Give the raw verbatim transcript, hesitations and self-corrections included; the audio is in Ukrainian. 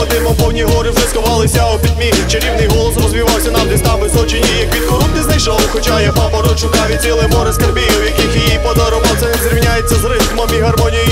димом повні гори вже сховалися у пітьмі. Чарівний голос розвівався нам десь там височині. Як від корунти знайшов, хоча я папороть шукав і ціле море скарбів, яких її подарував, це не зрівняється з ритмом і гармонією